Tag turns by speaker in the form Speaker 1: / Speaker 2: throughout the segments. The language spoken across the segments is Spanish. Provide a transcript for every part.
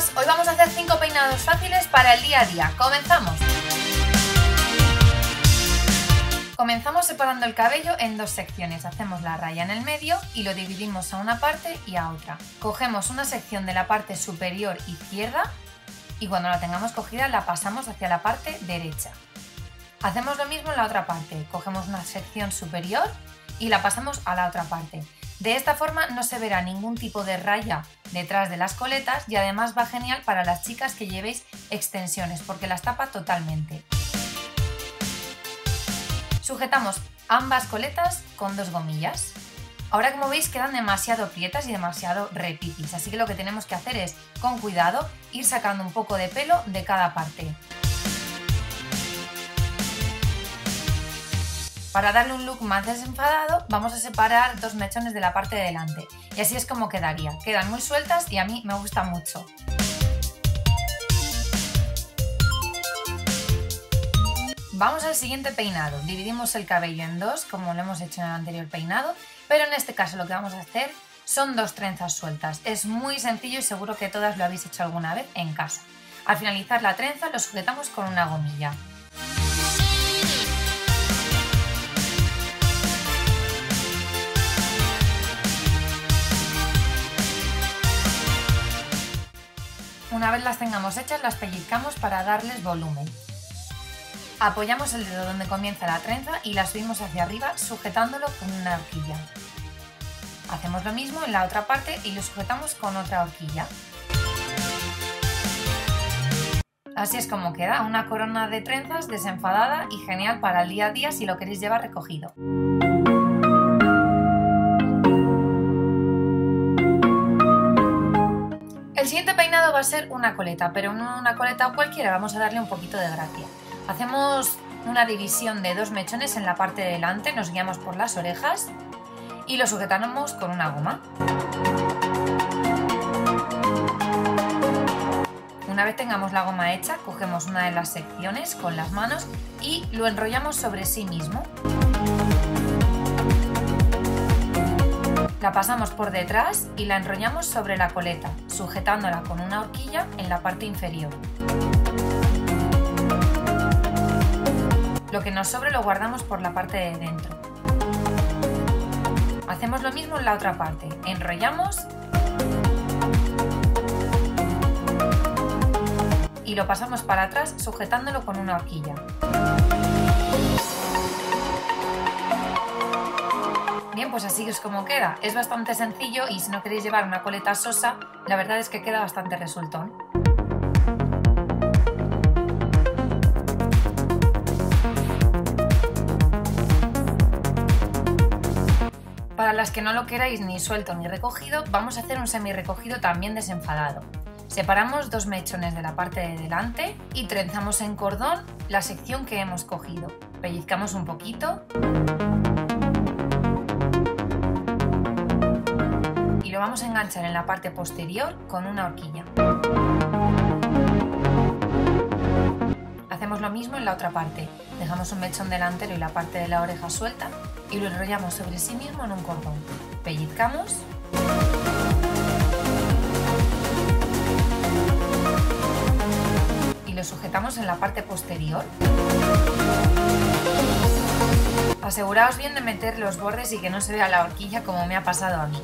Speaker 1: Hoy vamos a hacer 5 peinados fáciles para el día a día. ¡Comenzamos! Comenzamos separando el cabello en dos secciones. Hacemos la raya en el medio y lo dividimos a una parte y a otra. Cogemos una sección de la parte superior izquierda y cuando la tengamos cogida la pasamos hacia la parte derecha. Hacemos lo mismo en la otra parte. Cogemos una sección superior y la pasamos a la otra parte. De esta forma no se verá ningún tipo de raya detrás de las coletas y además va genial para las chicas que llevéis extensiones porque las tapa totalmente. Sujetamos ambas coletas con dos gomillas. Ahora, como veis, quedan demasiado prietas y demasiado repipis, así que lo que tenemos que hacer es, con cuidado, ir sacando un poco de pelo de cada parte. Para darle un look más desenfadado vamos a separar dos mechones de la parte de delante y así es como quedaría. Quedan muy sueltas y a mí me gusta mucho. Vamos al siguiente peinado. Dividimos el cabello en dos como lo hemos hecho en el anterior peinado, pero en este caso lo que vamos a hacer son dos trenzas sueltas. Es muy sencillo y seguro que todas lo habéis hecho alguna vez en casa. Al finalizar la trenza lo sujetamos con una gomilla. Una vez las tengamos hechas, las pellizcamos para darles volumen. Apoyamos el dedo donde comienza la trenza y la subimos hacia arriba sujetándolo con una horquilla. Hacemos lo mismo en la otra parte y lo sujetamos con otra horquilla. Así es como queda una corona de trenzas desenfadada y genial para el día a día si lo queréis llevar recogido. El siguiente peinado va a ser una coleta, pero no una coleta cualquiera, vamos a darle un poquito de gracia. Hacemos una división de dos mechones en la parte de delante, nos guiamos por las orejas y lo sujetamos con una goma. Una vez tengamos la goma hecha, cogemos una de las secciones con las manos y lo enrollamos sobre sí mismo. La pasamos por detrás y la enrollamos sobre la coleta, sujetándola con una horquilla en la parte inferior. Lo que nos sobre lo guardamos por la parte de dentro. Hacemos lo mismo en la otra parte, enrollamos y lo pasamos para atrás sujetándolo con una horquilla. Bien, pues así es como queda. Es bastante sencillo y si no queréis llevar una coleta sosa, la verdad es que queda bastante resultón. Para las que no lo queráis ni suelto ni recogido, vamos a hacer un semi recogido también desenfadado. Separamos dos mechones de la parte de delante y trenzamos en cordón la sección que hemos cogido. Pellizcamos un poquito y lo vamos a enganchar en la parte posterior con una horquilla. Hacemos lo mismo en la otra parte. Dejamos un mechón delantero y la parte de la oreja suelta y lo enrollamos sobre sí mismo en un cordón. Pellizcamos y lo sujetamos en la parte posterior. Aseguraos bien de meter los bordes y que no se vea la horquilla como me ha pasado a mí.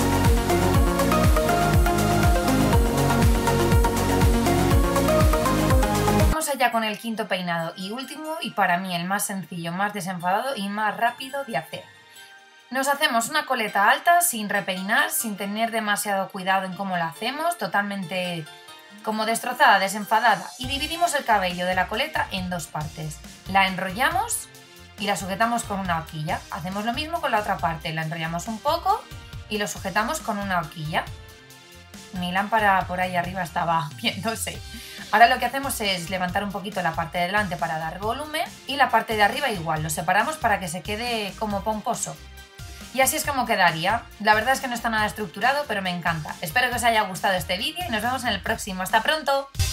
Speaker 1: Vamos allá con el quinto peinado y último y para mí el más sencillo, más desenfadado y más rápido de hacer. Nos hacemos una coleta alta sin repeinar, sin tener demasiado cuidado en cómo la hacemos, totalmente como destrozada, desenfadada, y dividimos el cabello de la coleta en dos partes. La enrollamos y la sujetamos con una horquilla. Hacemos lo mismo con la otra parte, la enrollamos un poco y lo sujetamos con una horquilla. Mi lámpara por ahí arriba estaba viéndose. Ahora lo que hacemos es levantar un poquito la parte de delante para dar volumen y la parte de arriba igual, lo separamos para que se quede como pomposo. Y así es como quedaría. La verdad es que no está nada estructurado, pero me encanta. Espero que os haya gustado este vídeo y nos vemos en el próximo. ¡Hasta pronto!